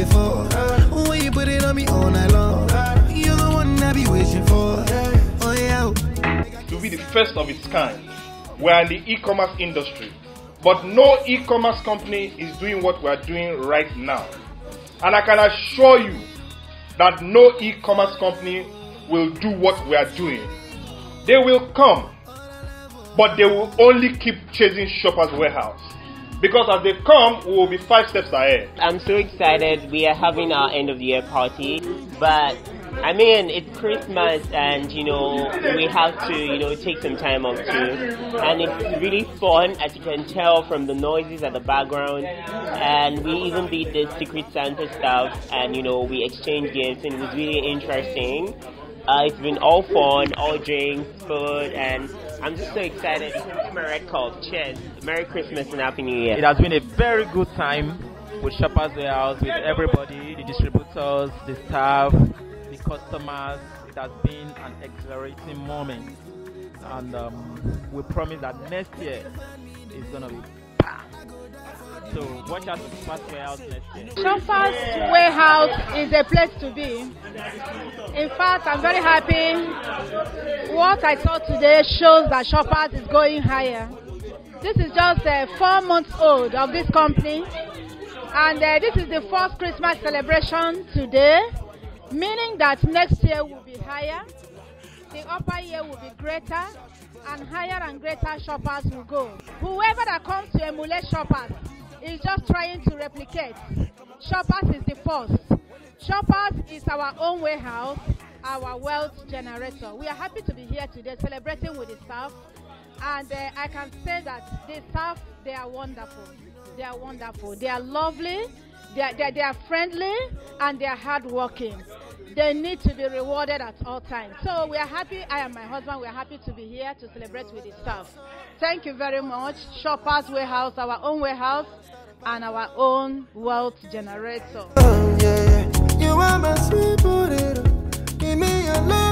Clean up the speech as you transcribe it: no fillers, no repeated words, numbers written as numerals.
for. When you put it on me all night long, you're the one I be wishing for. Oh yeah. To be the first of its kind, we are in the e-commerce industry, but no e-commerce company is doing what we are doing right now. And I can assure you that no e-commerce company will do what we are doing. They will come, but they will only keep chasing Shoppers Warehouse. Because as they come, we will be 5 steps ahead. I'm so excited. We are having our end of the year party, but I mean, it's Christmas and, you know, we have to, you know, take some time off too. And it's really fun, as you can tell from the noises at the background. And we even did the Secret Santa stuff and, you know, we exchanged gifts and it was really interesting. It's been all fun, all drinks, food, and I'm just so excited. It's my red cup. Cheers. Merry Christmas and Happy New Year. It has been a very good time with Shoppers Warehouse, with everybody, the distributors, the staff, the customers. It has been an exhilarating moment. And we promise that next year is going to be bam. So watch out for Shoppers Warehouse next year. Shoppers Warehouse is a place to be. In fact, I'm very happy. What I saw today shows that Shoppers is going higher. This is just 4 months old of this company. And this is the first Christmas celebration today, meaning that next year will be higher. The upper year will be greater, and higher and greater Shoppers will go. Whoever that comes to emulate Shoppers is just trying to replicate. Shoppers is the first. Shoppers is our own warehouse, our wealth generator. We are happy to be here today celebrating with the staff. And I can say that the staff, they are wonderful. They are wonderful. They are lovely, they are friendly, and they are hardworking. They need to be rewarded at all times. So we are happy, I and my husband, we are happy to be here to celebrate with the staff. Thank you very much. Shoppers Warehouse, our own warehouse, and our own wealth generator. You are my sweet potato. Give me your love.